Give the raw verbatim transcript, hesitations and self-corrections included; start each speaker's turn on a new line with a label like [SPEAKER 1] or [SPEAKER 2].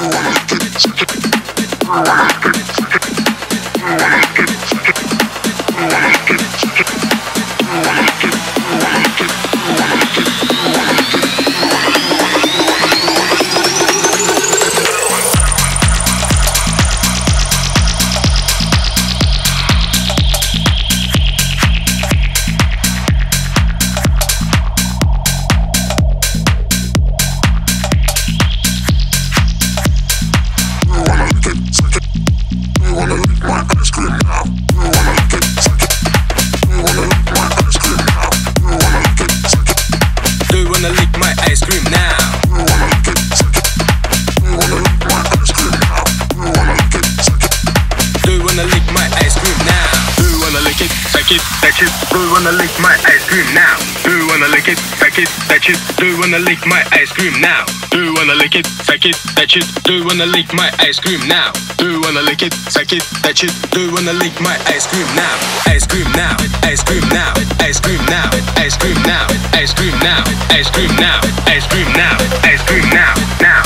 [SPEAKER 1] Do wanna lick my ice cream now? Do wanna lick it, suck it, touch it? Do wanna lick my ice cream now? Do wanna lick it, suck it, touch it? Do wanna lick my ice cream now? Ice cream now, ice cream now, ice cream now, ice cream now, ice cream now, ice cream now, ice cream now, ice cream now, now.